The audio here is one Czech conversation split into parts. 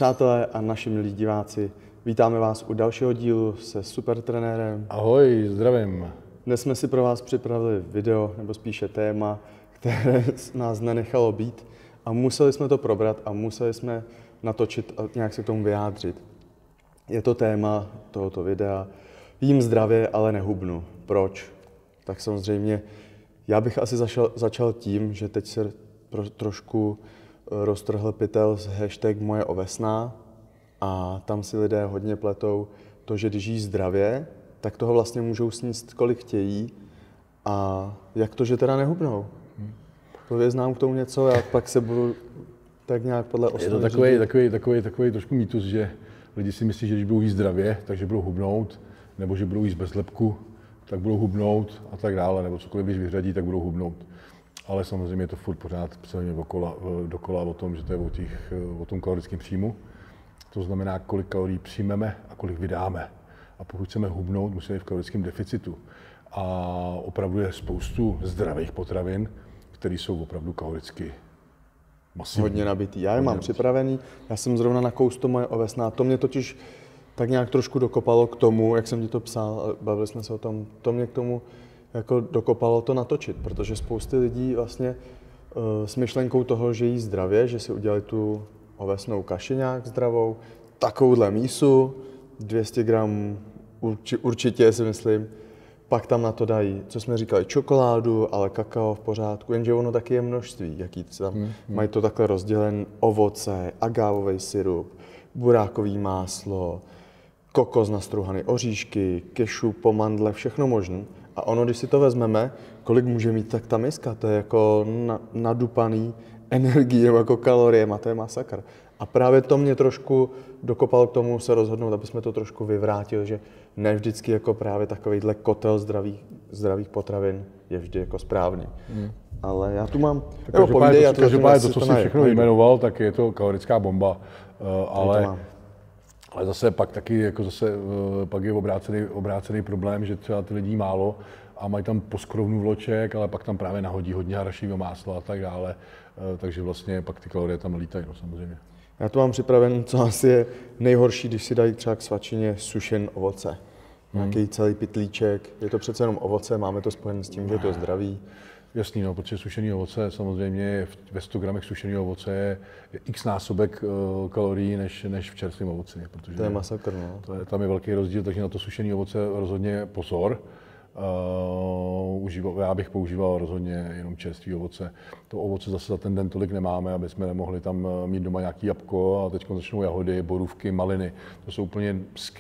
Přátelé a naši milí diváci, vítáme vás u dalšího dílu se supertrenérem. Ahoj, zdravím. Dnes jsme si pro vás připravili video, nebo spíše téma, které nás nenechalo být a museli jsme to probrat a museli jsme natočit a nějak se k tomu vyjádřit. Je to téma tohoto videa. Jím zdravě, ale nehubnu. Proč? Tak samozřejmě, já bych asi začal tím, že teď se trošku roztrhl pytel z hashtag Moje ovesná a tam si lidé hodně pletou to, že když jí zdravě, tak toho vlastně můžou sníst kolik chtějí a jak to, že teda nehubnou. Pověz nám k tomu něco, já pak se budu tak nějak podle osnovy Je to takový trošku mýtus, že lidi si myslí, že když budou jíst zdravě, takže budou hubnout, nebo že budou jíst bez lepku, tak budou hubnout a tak dále, nebo cokoliv když vyřadí, tak budou hubnout. Ale samozřejmě je to furt pořád celně dokola o tom, že to je o tom kalorickém příjmu. To znamená, kolik kalorií přijmeme a kolik vydáme. A pokud chceme hubnout, musíme být v kalorickém deficitu. A opravdu je spoustu zdravých potravin, které jsou opravdu kaloricky masivní. Hodně nabitý. Já je mám připravený, já jsem zrovna nakous to Moje ovesná. To mě totiž tak nějak trošku dokopalo k tomu, jak jsem ti to psal, bavili jsme se o tom, to mě k tomu jako dokopalo to natočit, protože spousty lidí vlastně s myšlenkou toho, že jí zdravě, že si udělali tu ovesnou kaši nějak zdravou, takovouhle mísu, 200 gramů určitě si myslím, pak tam na to dají, co jsme říkali, čokoládu, ale kakao v pořádku, jenže ono taky je množství, jaký tam mají to takhle rozdělen, ovoce, agávový syrup, burákový máslo, kokos nastruhaný, oříšky, kešu, pomandle, všechno možné. A ono, když si to vezmeme, kolik může mít tak ta miska, to je jako nadupaný energii nebo jako kaloriema, to je masakr. A právě to mě trošku dokopalo k tomu se rozhodnout, aby jsme to trošku vyvrátili, že ne vždycky jako právě takovýhle kotel zdravých potravin je vždy jako správný. Ale já tu mám, nebo povídej, já to co jsi všechno vyjmenoval, tak je to kalorická bomba, ale zase pak taky jako pak je obrácený problém, že třeba ty lidí málo a mají tam poskrovnu vloček, ale pak tam právě nahodí hodně arašivého másla a tak dále, takže vlastně pak ty kalorie tam lítají, no samozřejmě. Já tu mám připraven, co asi je nejhorší, když si dají třeba k svačině sušen ovoce. Nějaký celý pytlíček, je to přece jenom ovoce, máme to spojené s tím, že je to zdravý. Jasný, no, protože sušený ovoce samozřejmě ve 100 gramech sušeného ovoce je x násobek kalorií než v čerstvém ovoci. Protože to je masakr, no. Tam je velký rozdíl, takže na to sušené ovoce rozhodně pozor. Já bych používal rozhodně jenom čerstvé ovoce. To ovoce zase za ten den tolik nemáme, aby jsme nemohli tam mít doma nějaký jabko a teď začnou jahody, borůvky, maliny. To jsou úplně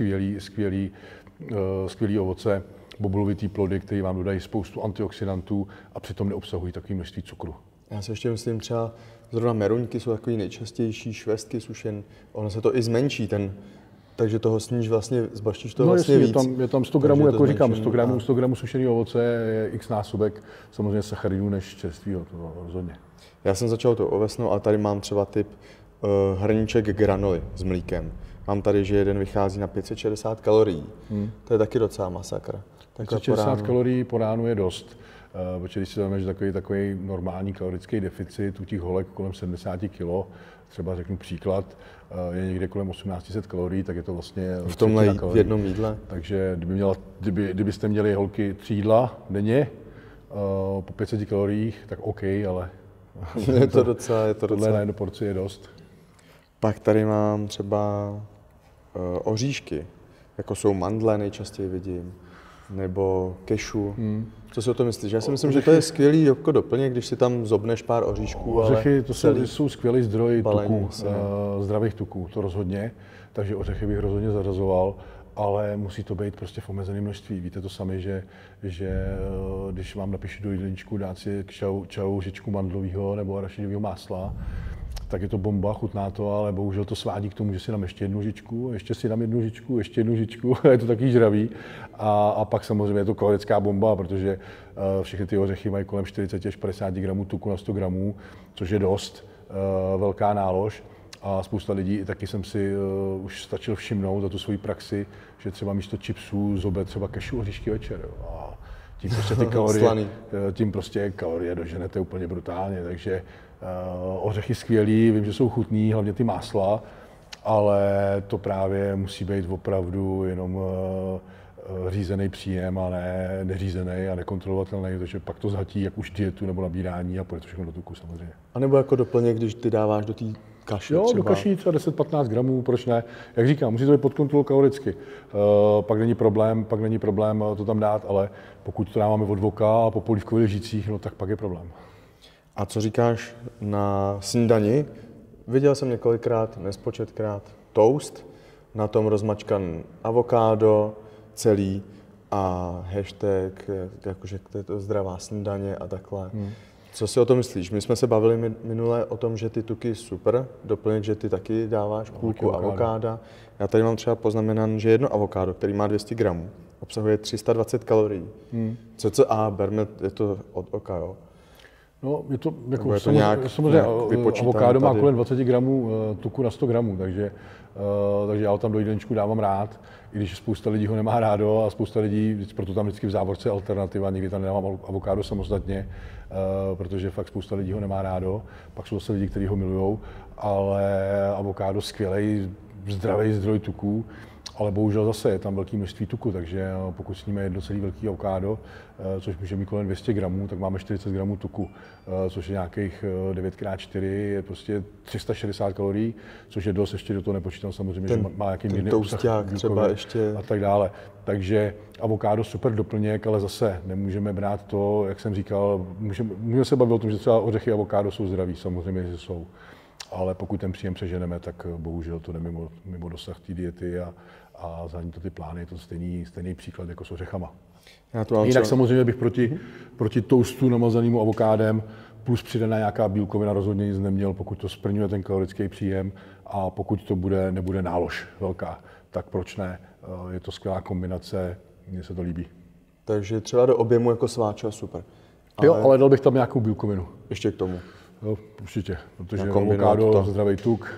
skvělý ovoce. Bobulovitý plody, které vám dodají spoustu antioxidantů a přitom neobsahují takové množství cukru. Já si ještě myslím, třeba zrovna meruňky jsou takový nejčastější, švestky sušen, ono se to i zmenší, takže toho sníš vlastně, zbaštíš to vlastně víc. Je tam 100 gramů, jako říkám, 100 gramů sušeného ovoce je x násobek samozřejmě sacharidů než čerstvého, to rozhodně. Já jsem začal tou ovesnou, ale tady mám třeba typ hrníček granoly s mlíkem. Mám tady, že jeden vychází na 560 kalorií. To je taky docela masakr. 560 kalorií po ránu je dost, protože když si vezmeš takový normální kalorický deficit u těch holek kolem 70 kg, třeba řeknu příklad, je někde kolem 1800 kalorií, tak je to vlastně v tomhle v jednom jídle. Takže kdybyste měli holky 3 jídla denně po 500 kaloriích, tak OK, ale je to docela. Tohle na jednu porci je dost. Pak tady mám třeba oříšky, jako jsou mandle, nejčastěji vidím, nebo kešu. Co si o to myslíš? Já si myslím, že to je skvělý jako doplněk, když si tam zobneš pár oříšků. Ořechy, to jsou skvělý zdroj tuků, zdravých tuků, to rozhodně. Takže ořechy bych rozhodně zařazoval, ale musí to být prostě v omezeném množství. Víte to sami, že když vám napíšu do jídelníčku dát si čau žičku mandlového nebo arašidového másla, tak je to bomba, chutná to, ale bohužel to svádí k tomu, že si dám ještě jednu žičku, ještě si dám jednu žičku, ještě jednu žičku, je to taky žravý. A pak samozřejmě je to kalorická bomba, protože všechny ty ořechy mají kolem 40 až 50 gramů tuku na 100 gramů, což je dost velká nálož. A spousta lidí, taky jsem si už stačil všimnout za tu svoji praxi, že třeba místo chipsů zobe třeba kešu oříšky večer. Jo. A tím prostě kalorie doženete úplně brutálně, takže ořechy skvělý, vím, že jsou chutný, hlavně ty másla, ale to právě musí být opravdu jenom řízený příjem a ne neřízený a nekontrolovatelný, protože pak to zhatí jak už dietu nebo nabírání a půjde to všechno do tuku samozřejmě. A nebo jako doplněk, když ty dáváš do té kaše jo, třeba? Do kaší třeba 10-15 gramů, proč ne? Jak říkám, musí to být pod kontrolou kaloricky. Pak není problém to tam dát, ale pokud to dáváme od voka a po polívkových lžících, no tak pak je problém. A co říkáš na snídani? Viděl jsem několikrát, nespočetkrát, toast, na tom rozmačkan avokádo celý a hashtag, jakože to je to zdravá snídaně a takhle. Co si o tom myslíš? My jsme se bavili minule o tom, že ty tuky super, doplnit, že ty taky dáváš půlku avokáda. Já tady mám třeba poznamenan, že jedno avokádo, který má 200 gramů, obsahuje 320 kalorií. A berme, je to od oka, jo? No, je to jako je to nějak avokádo má tady kolem 20 gramů tuku na 100 gramů, takže já ho tam do jídelníčku dávám rád, i když spousta lidí ho nemá rádo a spousta lidí, proto tam vždycky v závorce alternativa, nikdy tam nedávám avokádo samostatně, protože fakt spousta lidí ho nemá rádo, pak jsou zase lidi, kteří ho milujou, ale avokádo skvělej, zdravý zdroj tuků, ale bohužel zase je tam velké množství tuku, takže pokud sníme jedno celý velký avokádo, což může mít kolem 200 gramů, tak máme 40 gramů tuku, což je nějakých 9x4, je prostě 360 kalorií, což je dost, ještě do toho nepočítám samozřejmě, že má nějaký mírný obsah třeba ještě a tak dále. Takže avokádo super doplněk, ale zase nemůžeme brát to, jak jsem říkal, můžeme se bavit o tom, že třeba ořechy avokádo jsou zdraví, samozřejmě, že jsou. Ale pokud ten příjem přeženeme, tak bohužel to jde mimo dosah té diety a zhání to ty plány, je to stejný příklad jako s ořechama. Jinak samozřejmě bych proti toastu namazanému avokádem plus přidaná nějaká bílkovina rozhodně nic neměl, pokud to splňuje ten kalorický příjem a pokud to nebude nálož velká, tak proč ne? Je to skvělá kombinace, mně se to líbí. Takže třeba do objemu jako sváča super. Ale dal bych tam nějakou bílkovinu. Ještě k tomu. Jo, určitě, protože avokádo, zdravý tuk,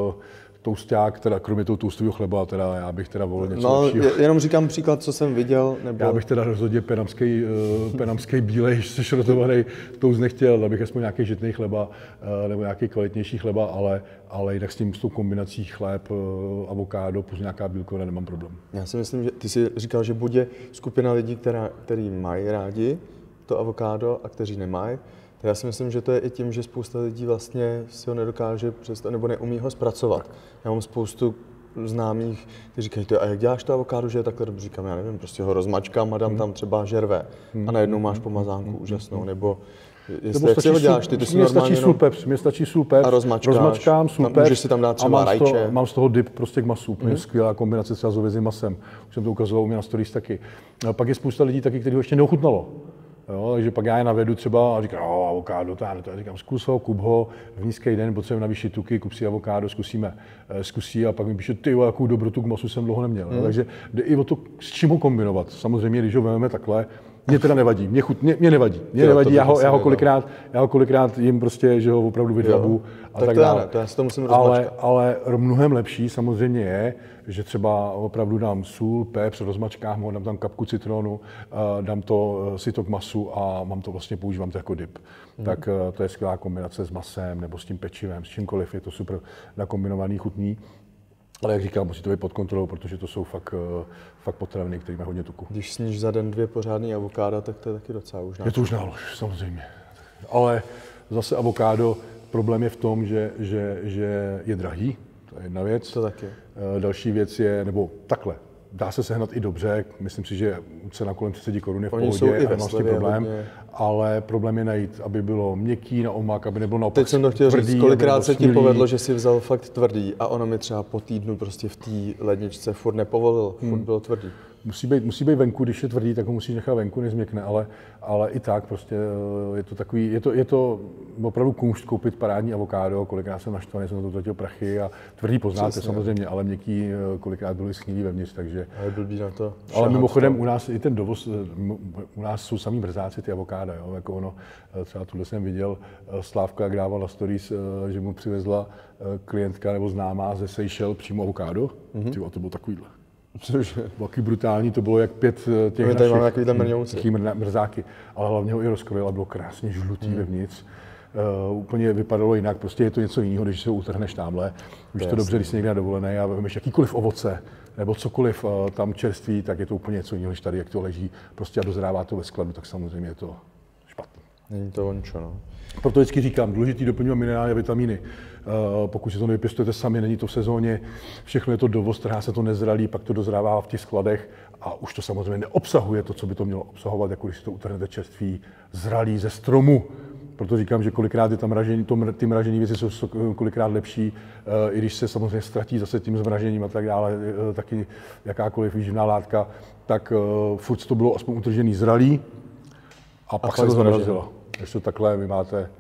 tousták, teda kromě toho toastového chleba, teda já bych teda volil něco lepšího. Jenom říkám příklad, co jsem viděl, nebo... Já bych teda rozhodně penamský bílej sešrotovaný toast nechtěl, abych aspoň nějaký žitný chleba nebo nějaký kvalitnější chleba, ale jinak s tou kombinací chléb, avokádo plus nějaká bílkovina nemám problém. Já si myslím, že ty jsi říkal, že bude skupina lidí, který mají rádi to avokádo a kteří nemají. Já si myslím, že to je i tím, že spousta lidí vlastně si ho nedokáže přestat nebo neumí ho zpracovat. Já mám spoustu známých, kteří říkají, a jak děláš to avokádo, že je takhle dobře? Říkám, já nevím, prostě ho rozmačkám a dám tam třeba žerve a najednou máš pomazánku úžasnou, nebo jak si ho děláš, ty si normálně Mně stačí sůl pepř a rozmačkám sůl pepř, můžeš si tam dát třeba rajče. Mám z toho dip prostě k masu, úplně skvělá kombinace třeba s hovězím masem. Už jsem to ukazoval u mě na stories taky. A pak je spousta lidí taky, kteří ho ještě neochutnalo. Jo, takže pak já je navedu třeba a říkám, avokádo, to říkám, zkus ho, kup ho, v nízký den potřebujeme navýšit tuky, kup si avokádo, zkusí a pak mi píše, ty jakou dobrotu k masu jsem dlouho neměl. Takže jde i o to, s čím ho kombinovat. Samozřejmě, když ho vezmeme takhle, mě teda nevadí, mě nevadí, já ho kolikrát jim prostě, že ho opravdu vydrabu a tak dále. To já si to musím rozmačkat. Ale mnohem lepší samozřejmě je, že třeba opravdu dám sůl, pepř, rozmačkám ho, dám tam kapku citronu, dám si to k masu a používám to jako dip. Tak to je skvělá kombinace s masem nebo s tím pečivem, s čímkoliv, je to super nakombinovaný, chutný. Ale jak říkám, musí to být pod kontrolou, protože to jsou fakt potraviny, které mají hodně tuku. Když sníš za den 2 pořádný avokáda, tak to je taky docela už nálož. Je to už nálož, samozřejmě. Ale zase avokádo, problém je v tom, že je drahý, to je jedna věc. To taky. Další věc je, nebo takhle, dá se sehnat i dobře, myslím si, že cena kolem 30 korun je v pohodě a nemám s tím problém, ale problém je najít, aby bylo měkký na omak, aby nebylo naopak tvrdý. Teď jsem to chtěl říct, kolikrát se ti povedlo, že si vzal fakt tvrdý a ono mi třeba po týdnu prostě v té ledničce furt nepovolil, furt bylo tvrdý. Musí být venku, když je tvrdý, tak ho musíš nechat venku, nezměkne, ale i tak prostě je to takový, je to opravdu kůšt koupit parádní avokádo, kolikrát jsem naštvaný, jsem na to utratil prachy a tvrdý poznáte samozřejmě, ale měkký kolikrát byly schnilý vevnitř, takže. Ale blbý na to. Ale mimochodem u nás i ten dovoz, u nás jsou samý mrzáci ty avokáda, jo, jako ono, třeba tuhle jsem viděl Slávka, jak dával na stories, že mu přivezla klientka nebo známá ze Seychelles přímo avokádo, to bylo takovýhle. Taky brutální, to bylo jak 5 těch našich mrzáky, ale hlavně ho i rozkrojil a bylo krásně žlutý vevnitř. úplně vypadalo jinak. Prostě je to něco jiného, když se utrhneš tamhle. Víš to dobře, když jsi někde na dovolené a vemeš jakýkoliv ovoce nebo cokoliv tam čerství, tak je to úplně něco jiného, než tady, jak to leží prostě a dozrává to ve skladu, tak samozřejmě je to špatný. Není to ončo, no. Proto vždycky říkám, důležitý doplňovat minerály a vitamíny. Pokud si to nevypěstujete sami, není to v sezóně, všechno je to dovoz, trhá se to nezralý, pak to dozrává v těch skladech a už to samozřejmě neobsahuje to, co by to mělo obsahovat, jako když si to utrhnete čerství, zralý ze stromu. Proto říkám, že kolikrát je tam mražení, ty mražené věci jsou kolikrát lepší, i když se samozřejmě ztratí zase tím zmražením a tak dále, taky jakákoliv výživná látka, tak furt to bylo aspoň utržený zralý a pak se to zmrazilo. Když to takhle, vy máte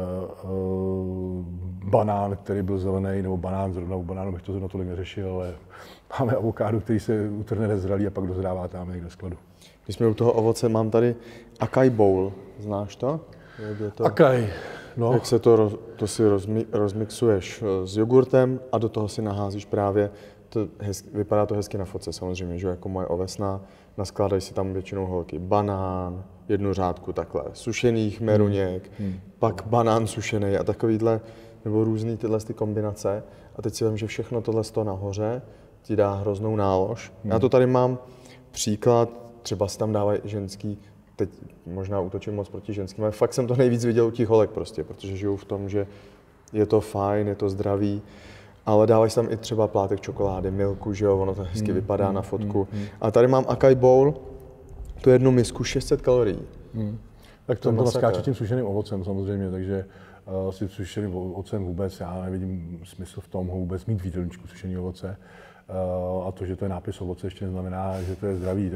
banán, který byl zelený, nebo banán, zrovna u banánu bych to zrovna tolik neřešil, ale máme avokádo, který se utrhne nezralý a pak dozrává tam někde v skladu. Když jsme u toho ovoce, mám tady acai bowl, znáš to? Acai, no. Jak se to si rozmixuješ s jogurtem a do toho si naházíš právě, vypadá to hezky na fotce samozřejmě, že jako moje ovesná, naskládají si tam většinou holky banán, jednu řádku takhle sušených meruněk, pak banán sušený a takovýhle, nebo různý tyhle ty kombinace. A teď si vím, že všechno tohle nahoře ti dá hroznou nálož. Já to tady mám příklad, třeba si tam dávají ženský, teď možná útočím moc proti ženským, ale fakt jsem to nejvíc viděl u těch holek prostě, protože žiju v tom, že je to fajn, je to zdravý, ale dávají tam i třeba plátek čokolády, milku, že jo, ono to hezky vypadá na fotku. A tady mám acai bowl, tu jednu misku 600 kalorií. Tak to naskáče tím sušeným ovocem samozřejmě, takže si sušeným ovocem vůbec, já nevidím smysl v tom ho vůbec mít v jídelníčku sušený ovoce. A to, že to je nápis ovoce, ještě neznamená, že to je zdravý,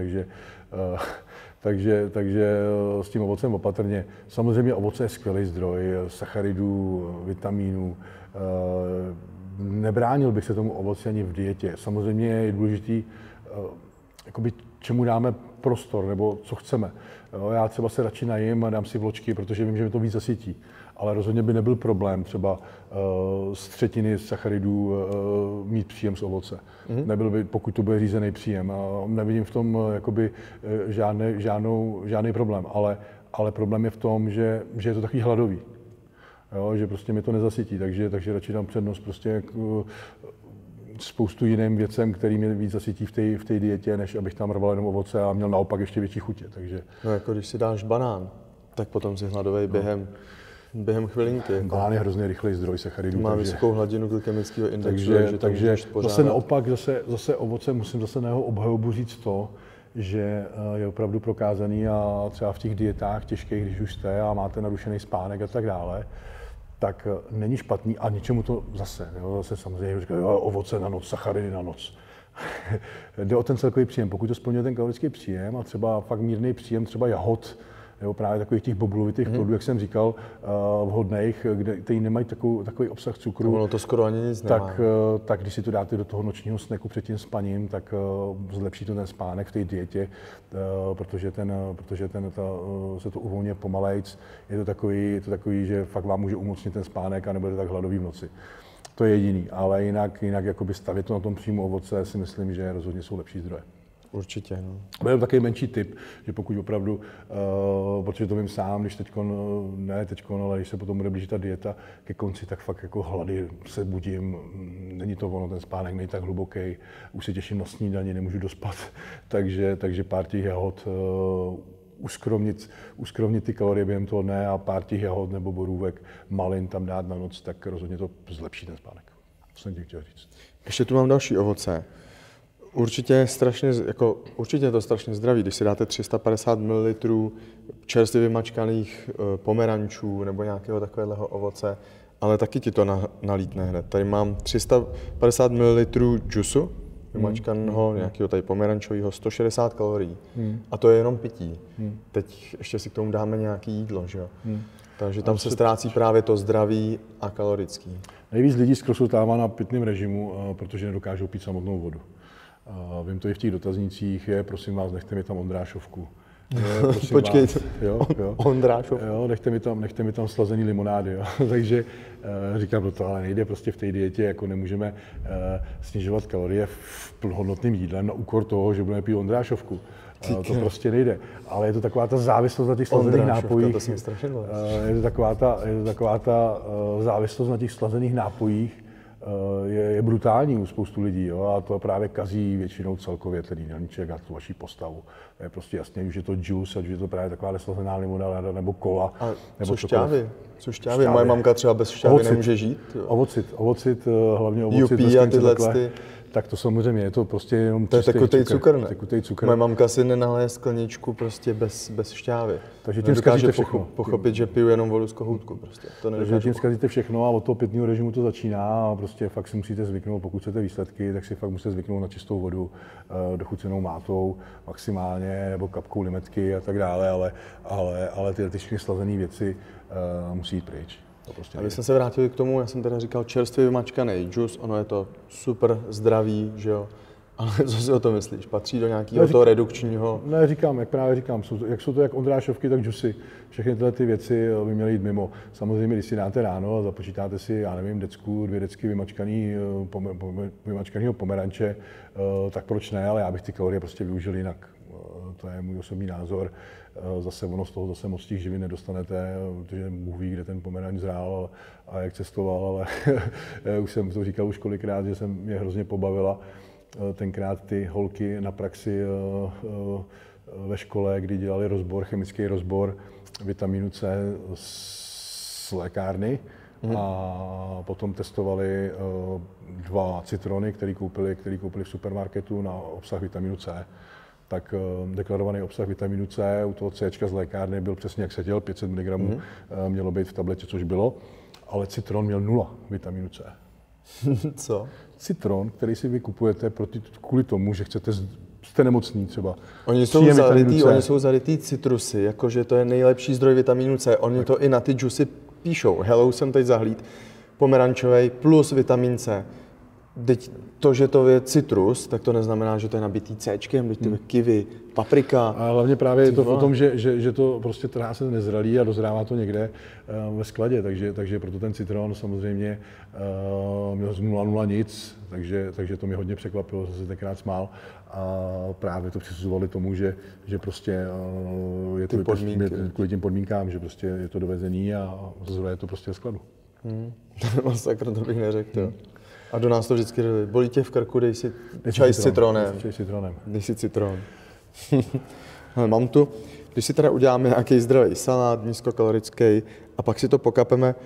takže s tím ovocem opatrně. Samozřejmě ovoce je skvělý zdroj sacharidů, vitamínů. Nebránil bych se tomu ovoci ani v dietě. Samozřejmě je důležitý, jakoby, čemu dáme prostor, nebo co chceme. Já třeba se radši najím a dám si vločky, protože vím, že mi to víc zasytí. Ale rozhodně by nebyl problém třeba z třetiny sacharidů mít příjem z ovoce. Nebyl by, pokud to bude řízený příjem. Nevidím v tom jakoby žádný problém, ale problém je v tom, že je to takový hladový. Jo, že prostě mě to nezasytí, takže radši dám přednost prostě spoustu jiným věcem, který mě víc zasytí v té dietě, než abych tam rval jenom ovoce a měl naopak ještě větší chutě. Takže... No jako když si dáš banán, tak potom si hladovej během chvilinky. Jako. Banán je hrozně rychlý zdroj sacharidů. Má vysokou hladinu glykemického indexu, takže zase naopak, zase ovoce musím zase na jeho obhajobu říct to, že je opravdu prokázaný a třeba v těch dietách těžkých, když už jste a máte narušený spánek a tak dále, tak není špatný a něčemu to zase samozřejmě říkají, ovoce na noc, sacharidy na noc. Jde o ten celkový příjem. Pokud to splňuje ten kalorický příjem a třeba fakt mírný příjem třeba jahod, nebo právě takových těch boblovitých plodů, jak jsem říkal, vhodných, který nemají takový obsah cukru. Ono to skoro ani nic nemá. Tak když si to dáte do toho nočního snacku před tím spaním, tak zlepší to ten spánek v té dietě, protože se to uvolňuje pomalejc. Je to takový, že fakt vám může umocnit ten spánek a nebudete tak hladový v noci. To je jediný, ale jinak jakoby stavět to na tom příjmu ovoce si myslím, že rozhodně jsou lepší zdroje. Určitě, no. Byl takový menší tip, že pokud opravdu, protože to vím sám, když ale když se potom bude blížit ta dieta ke konci, tak fakt jako hlady se budím, není to ono, ten spánek není tak hluboký, už se těším na snídani, nemůžu dospat, takže pár těch jahod, uskromnit ty kalorie během toho dne a pár těch jahod nebo borůvek, malin tam dát na noc, tak rozhodně to zlepší ten spánek. To jsem ti chtěl říct. Ještě tu mám další ovoce. Určitě je to strašně zdravý, když si dáte 350 ml čerstvě vymačkaných pomerančů nebo nějakého takového ovoce, ale taky ti to nalítne hned. Tady mám 350 ml džusu vymačkaného, nějakého tady pomerančového, 160 kalorií. A to je jenom pití. Teď ještě si k tomu dáme nějaké jídlo, že jo? Takže tam se ztrácí právě to zdraví a kalorický. Nejvíc lidí zkrosultává na pitném režimu, protože nedokážou pít samotnou vodu. Vím to i v těch dotaznících, prosím vás, nechte mi tam Ondrášovku. Počkejte, jo. Ondrášov. Jo, nechte mi tam slazený limonády, jo. Takže říkám, no to ale nejde prostě v té dietě, jako nemůžeme snižovat kalorie v plnohodnotným jídlem na úkor toho, že budeme pít Ondrášovku. To prostě nejde. Ale je to taková ta závislost na těch slazených nápojích. Je to taková ta závislost na těch slazených nápojích, je brutální u spoustu lidí, jo, a to právě kazí většinou celkově ten jídelníček a tu vaši postavu. To je prostě jasně, už je to juice, ať je to právě taková slazená limonada nebo kola. A nebo co šťávy? Moje mamka třeba bez šťávy nemůže žít. Jo. Ovocit, hlavně ovocit. UP a tyhle ty. Tak to samozřejmě je to prostě jenom to je tekutej cukr, ne? Tekutej cukr. Moje mamka si nenaleje skleničku prostě bez šťávy. Takže tím zkazíte všechno. Pochopit, že piju jenom vodu z kohoutku prostě. Takže tím zkazíte všechno a od toho pitného režimu to začíná a prostě fakt si musíte zvyknout, pokud chcete výsledky, tak si fakt musíte zvyknout na čistou vodu, dochucenou mátou maximálně, nebo kapkou limetky a tak dále, ale ty všechny slazené věci musí jít pryč. Aby jsme se vrátili k tomu, já jsem teda říkal čerstvě vymačkaný džus, ono je to super zdravý, že jo, ale co si o to myslíš? Patří do nějakého toho redukčního? Ne, říkám, jak jsou to jak Ondrášovky, tak džusy. Všechny tyhle ty věci by měly jít mimo. Samozřejmě, když si dáte ráno a započítáte si, já nevím, dvě decky vymačkaného pomeranče, tak proč ne, ale já bych ty kalorie prostě využil jinak. To je můj osobní názor. Zase ono z toho zase moc těch živin nedostanete, protože Bůh ví, kde ten pomeranč zrál a jak cestoval, ale už jsem to říkal už kolikrát, že mě hrozně pobavila tenkrát ty holky na praxi ve škole, kdy dělali chemický rozbor vitamínu C z lékárny a potom testovali 2 citrony, který koupili v supermarketu na obsah vitamínu C. Tak deklarovaný obsah vitamínu C u toho C z lékárny byl přesně jak seděl, 500 mg mělo být v tabletě, což bylo, ale citron měl 0 vitamínu C. Co? Citron, který si vy kupujete kvůli tomu, že jste nemocní třeba. Oni jsou zarytý citrusy, jakože to je nejlepší zdroj vitamínu C. Oni to i na ty džusy píšou. Hello, jsem teď zahlíd. Pomerančový plus vitamin C. Teď to, že to je citrus, tak to neznamená, že to je nabitý Cčkem, teď to je kiwi, paprika. A hlavně právě je to o tom, že to prostě trhá se nezralý a dozrává to někde ve skladě, takže proto ten citron samozřejmě měl z 0,0 nic, takže to mě hodně překvapilo, jsem se tenkrát smál a právě to přisuzovali tomu, že prostě je to kvůli těm podmínkám, že prostě je to dovezení a je to prostě ve skladu. Masakr, to bych neřekl. A do nás to vždycky bolí tě v krku, dej si čaj s citronem. Dej si citron. Mám tu, když si teda uděláme nějaký zdravý salát, nízkokalorický, a pak si to pokapeme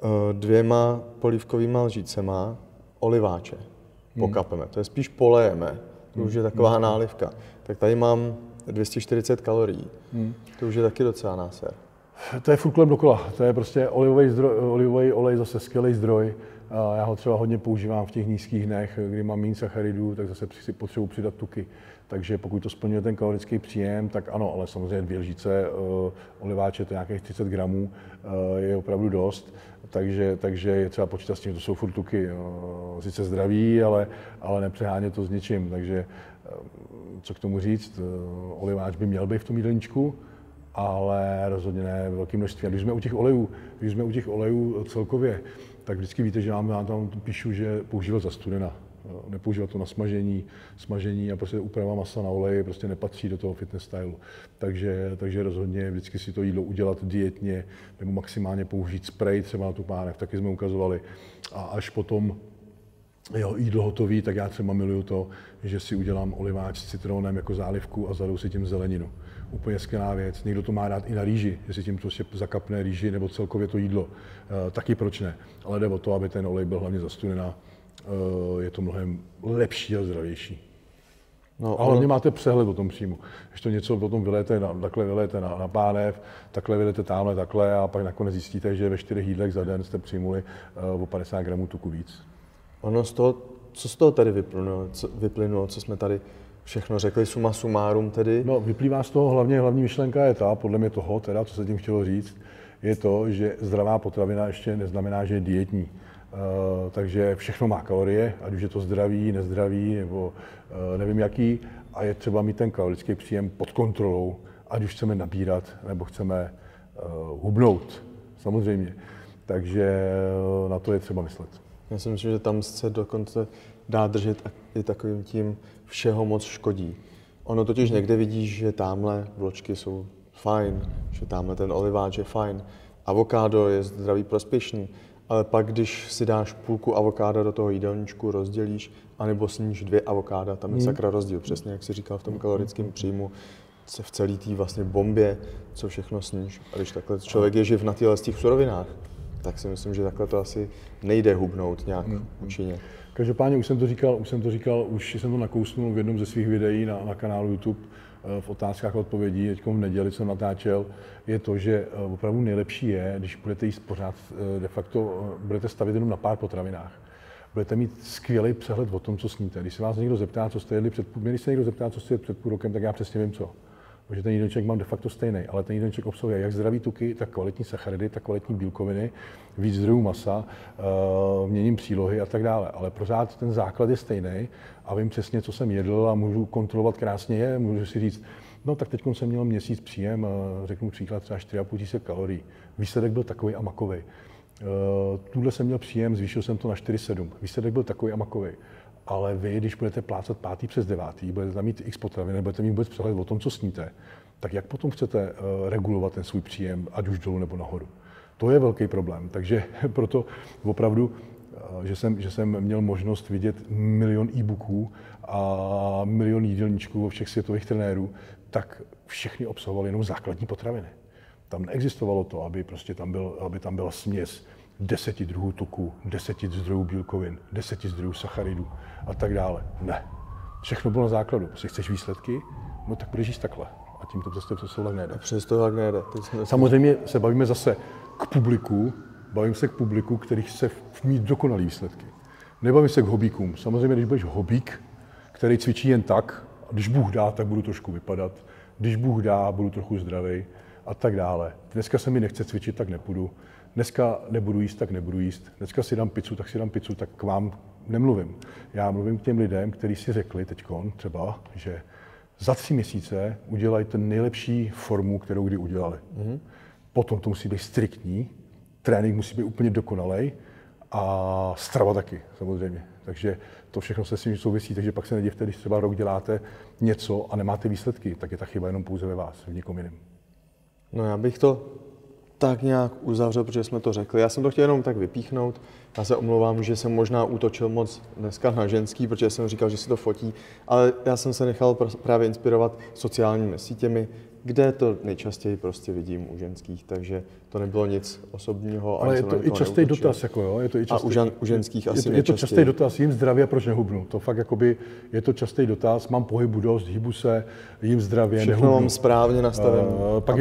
2 polívkovýma lžícema oliváče. Pokapeme, to je spíš polejeme, to už je taková nálivka. Tak tady mám 240 kalorií, to už je taky docela náser. To je furt kolem dokola, to je prostě olivový olej, zase skvělý zdroj. Já ho třeba hodně používám v těch nízkých dnech, kdy mám méně sacharidů, tak zase si potřebuji přidat tuky. Takže pokud to splňuje ten kalorický příjem, tak ano, ale samozřejmě 2 lžíce oliváče, to je nějakých 30 gramů, je opravdu dost. Takže je třeba počítat s tím, to jsou furt tuky. Sice zdraví, ale nepřehánět to s ničím. Takže co k tomu říct, oliváč by měl být v tom jídelníčku, ale rozhodně ne velké množství. A když jsme u těch olejů celkově, tak vždycky víte, že já tam píšu, že používat za studena. Nepoužívat to na smažení a prostě úprava masa na olej prostě nepatří do toho fitness stylu. Takže rozhodně vždycky si to jídlo udělat dietně nebo maximálně použít sprej třeba na tu pánev, taky jsme ukazovali. A až potom jídlo hotový, tak já třeba miluju to, že si udělám oliváč s citronem jako zálivku a zadou si tím zeleninu. Úplně skvělá věc. Někdo to má rád i na rýži, jestli tím prostě zakapne rýži nebo celkově to jídlo. Taky proč ne. Ale jde o to, aby ten olej byl hlavně za studena. Je to mnohem lepší a zdravější. No, a hlavně máte přehled o tom příjmu. Když to něco potom vylejete na pánev, takhle vylejete tamhle, takhle a pak nakonec zjistíte, že ve 4 jídlech za den jste přijmuli o 50 gramů tuku víc. Ono co z toho tady vyplynulo, co jsme tady všechno řekli, suma sumárum tedy? No, vyplývá z toho hlavní myšlenka je ta, podle mě toho, teda, co se tím chtělo říct, je to, že zdravá potravina ještě neznamená, že je dietní. Takže všechno má kalorie, ať už je to zdravý, nezdravý, nebo nevím jaký, a je třeba mít ten kalorický příjem pod kontrolou ať už chceme nabírat, nebo chceme hubnout, samozřejmě. Takže na to je třeba myslet. Já si myslím, že tam se dokonce dá držet i takovým tím všeho moc škodí. Ono totiž někde vidíš, že tamhle vločky jsou fajn, že tamhle ten oliváč je fajn, avokádo je zdravý prospěšný, ale pak, když si dáš půlku avokáda do toho jídelníčku, rozdělíš, anebo sníš 2 avokáda, tam je sakra rozdíl, přesně jak jsi říkal v tom kalorickém příjmu, se v celé té vlastně bombě, co všechno sníš. A když takhle člověk je živ na těch surovinách, tak si myslím, že takhle to asi nejde hubnout nějak účinně. Každopádně už jsem to říkal, už jsem to nakousnul v jednom ze svých videí na kanálu YouTube v otázkách a odpovědí, teď v neděli jsem natáčel, je to, že opravdu nejlepší je, když budete jíst pořád, de facto budete stavit jenom na pár potravinách. Budete mít skvělý přehled o tom, co sníte. Když se vás někdo zeptá, co jste jedli před půl rokem, tak já přesně vím co. Protože ten jídelníček mám de facto stejný, ale ten jídelníček obsahuje jak zdraví tuky, tak kvalitní sacharidy, tak kvalitní bílkoviny, víc zdrojů masa, měním přílohy a tak dále. Ale pořád ten základ je stejný a vím přesně, co jsem jedl a můžu kontrolovat krásně můžu si říct, no tak teď jsem měl měsíc příjem, řeknu příklad třeba 4,5 tisíce kalorií. Výsledek byl takový a makovej. Tuhle jsem měl příjem, zvýšil jsem to na 4,7. Výsledek byl takový a makovej. Ale vy, když budete plácat 5. přes 9., budete tam mít x potravin, nebudete mít vůbec přehled o tom, co sníte, tak jak potom chcete regulovat ten svůj příjem, ať už dolů nebo nahoru? To je velký problém. Takže proto opravdu, že jsem měl možnost vidět milion e-booků a milion jídelníčků od všech světových trenérů, tak všechny obsahovaly jenom základní potraviny. Tam neexistovalo to, aby tam byla směs 10 druhů tuku, 10 zdrojů bílkovin, 10 zdrojů sacharidů a tak dále. Ne. Všechno bylo na základu. Když chceš výsledky, no tak budeš jíst takhle. A tím to prostě to tak nejde. A přes to tak nejde. Samozřejmě se bavíme zase bavím se k publiku, který chce mít dokonalý výsledky. Nebavím se k hobíkům. Samozřejmě, když budeš hobík, který cvičí jen tak, a když Bůh dá, tak budu trošku vypadat, když Bůh dá, budu trochu zdravý a tak dále. Dneska se mi nechce cvičit, tak nepůjdu. Dneska nebudu jíst, tak nebudu jíst. Dneska si dám pizzu, tak k vám nemluvím. Já mluvím k těm lidem, kteří si řekli teďkon třeba, že za 3 měsíce udělají ten nejlepší formu, kterou kdy udělali. Potom to musí být striktní, trénink musí být úplně dokonalej a strava taky, samozřejmě. Takže to všechno se s tím souvisí, takže pak se nedivte, když třeba rok děláte něco a nemáte výsledky, tak je ta chyba jenom pouze ve vás, v nikom jiném. No já bych to tak nějak uzavřel, protože jsme to řekli. Já jsem to chtěl jenom tak vypíchnout. Já se omlouvám, že jsem možná útočil moc dneska na ženský, protože jsem říkal, že si to fotí, ale já jsem se nechal právě inspirovat sociálními sítěmi, kde to nejčastěji prostě vidím u ženských, takže to nebylo nic osobního. Ale je to i častý dotaz, jako jo, je to i častý, a u ženských asi je to častý dotaz, jim zdravě, proč nehubnu? To fakt jakoby je to častý dotaz, mám pohybu dost, hýbu se, jim zdravě, všechno nehubnu. mám správně nastavené.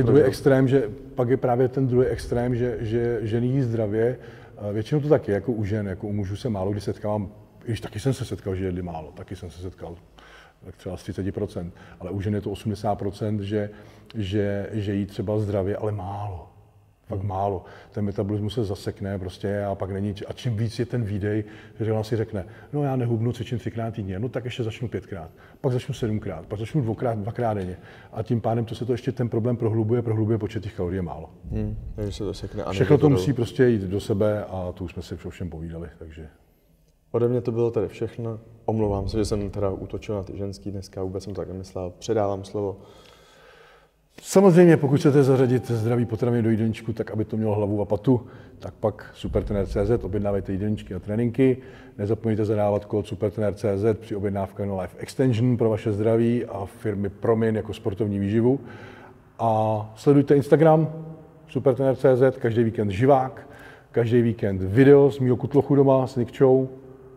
Pak je právě ten druhý extrém, že ženy jí zdravě. Většinou to taky, jako u žen, jako u mužů se málo kdy setkávám, i když taky jsem se setkal, že jedli málo, taky jsem se setkal. Tak třeba z 30%, ale u žen je to 80%, že jí třeba zdravě, ale málo. Fakt málo. Ten metabolismus se zasekne prostě a pak není. A čím víc je ten výdej, že ona si řekne, no já nehubnu, cvičím 3x týdně, no tak ještě začnu 5x, pak začnu 7x, pak začnu 2x denně. A tím pádem to se to ještě ten problém prohlubuje, počet těch kalorií je málo. Takže se to sekne. Všechno to musí prostě jít do sebe a tu už jsme si o všem povídali, takže. Ode mě to bylo tady všechno. Omlouvám se, že jsem teda útočil na ty ženský dneska, vůbec jsem to tak nemyslel. Předávám slovo. Samozřejmě, pokud chcete zařadit zdravý potraviny do jídelníčku, tak aby to mělo hlavu a patu, tak pak supertrener.cz, objednávejte jídelníčky a tréninky. Nezapomeňte zadávat kód supertrener.cz při objednávkách na Life Extension pro vaše zdraví a firmy Promin jako sportovní výživu. A sledujte Instagram supertrener.cz, každý víkend živák, každý víkend video z mýho kutlochu doma, s Nick Chow.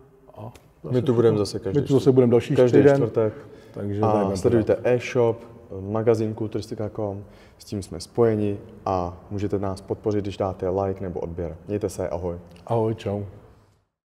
My tu budeme zase každý další čtvrtek. Takže a sledujte e-shop, magazín kulturistika.com, s tím jsme spojeni a můžete nás podpořit, když dáte like nebo odběr. Mějte se, ahoj. Ahoj, čau.